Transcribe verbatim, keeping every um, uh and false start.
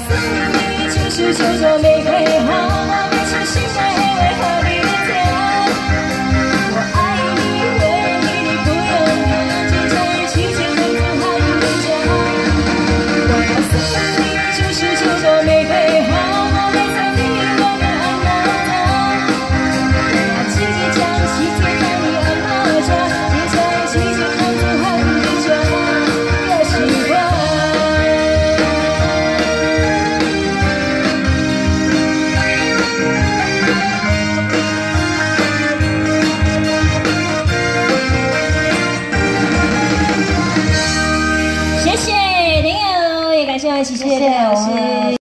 你就是久久没配好，我没出心爱为何你的甜？我爱你，为你你不用念，坚强与奇迹能不喊回家。我告诉你，就是久久没配好，我没在你我的安娜塔。我要紧紧将喜帖带你安到家，坚强与奇迹能不喊回家。要喜欢。谢谢林友，也感谢我们琪琪的老师。